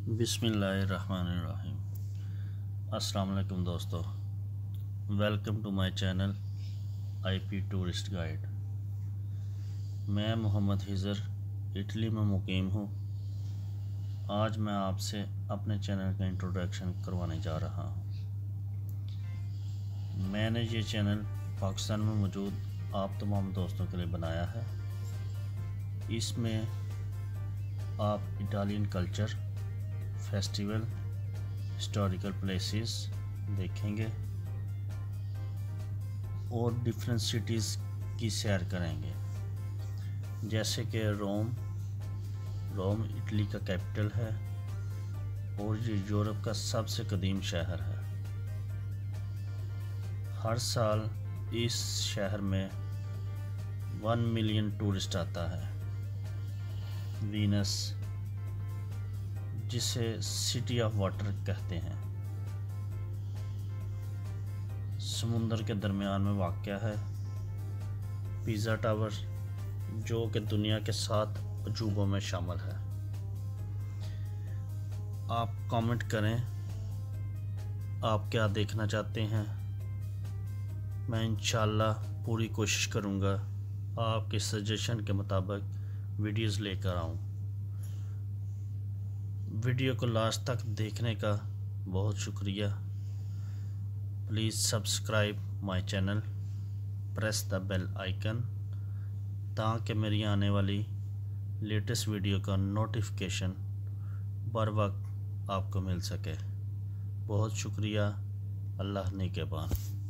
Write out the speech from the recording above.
बिस्मिल्लाहिर्रहमानिर्रहीम। अस्सलाम वालेकुम दोस्तों, welcome to my channel IP tourist guide. मैं मोहम्मद हिजर इटली में मुकीम हूँ। आज मैं आपसे अपने चैनल का इंट्रोडक्शन करवाने जा रहा हूँ। मैंने ये चैनल पाकिस्तान में मौजूद आप तमाम दोस्तों के लिए बनाया है। इसमें आप Italian culture, festival, historical places देखेंगे और डिफरेंट सिटीज़ की सैर करेंगे, जैसे कि रोम इटली का कैपिटल है और ये यूरोप का सबसे कदीम शहर है। हर साल इस शहर में 1 मिलियन टूरिस्ट आता है। वीनस, जिसे सिटी ऑफ वाटर कहते हैं, समुंदर के दरमियान में वाक़या है। पिज़ा टावर, जो कि दुनिया के 7 अजूबों में शामिल है। आप कमेंट करें आप क्या देखना चाहते हैं। मैं इंशाल्लाह पूरी कोशिश करूँगा आपके सजेशन के मुताबिक वीडियोस लेकर आऊँ। वीडियो को लास्ट तक देखने का बहुत शुक्रिया। Please subscribe my channel, press the bell icon, ताकि मेरी आने वाली लेटेस्ट वीडियो का नोटिफिकेशन बर वक्त आपको मिल सके। बहुत शुक्रिया। अल्लाह निगहबान।